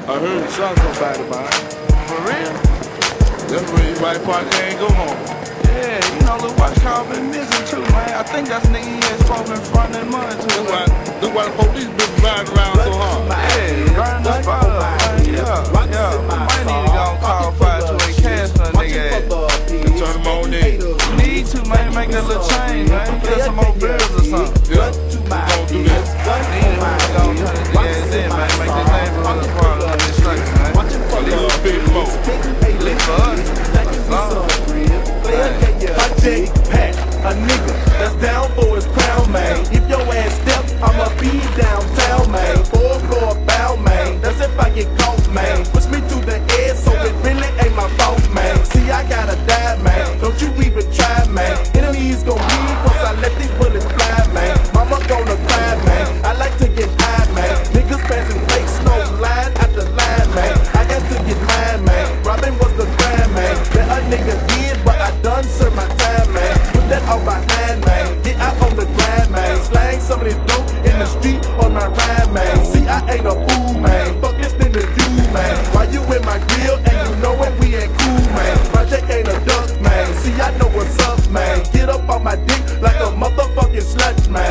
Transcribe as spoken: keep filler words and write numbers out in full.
I heard you shot somebody, man. For real? That's when you right part can't go home. Yeah, you know, Lil Watch Call been missing too, man. I think that's nigga he had spoke in front of that money too. That's why, that's why the police been riding around so hard. Yeah, burn the spot up, man. Yeah, yeah. We might need to go and call five two eight cash for a nigga ass. And turn them on in. You need to, man. Make that little change, man. Get some more bills or something. Yeah, we gon' do that. Need to go and turn the ass in, man. Make this neighborhood part of this place, man. A little bit more. Live for us. My J Pat, a nigga that's down for his crown, man. If your ass step, I'ma be downtown, man. Four floor bow, man. That's if I get caught, man. Push me to the edge, so it really ain't my fault, man. See, I gotta die, man. Don't you even try, man. Enemies gon' bleed once I let these bullets fly, man. Mama gonna cry, man. I like to get high, man. Niggas passing plates, no line after line, man. I got to get mine, man. Robin was the crime, man. That a nigga did, but I done served my time, man. Put that on my hand, man. Get out on the grind, man. Slang some of this dope in the street on my rhyme, man. See, I ain't a fool, man. Fuck this thing to do, man. Why you in my grill and you know it, we ain't cool, man. Project ain't a duck, man. See, I know what's up, man. Get up on my dick like a motherfucking slut, man.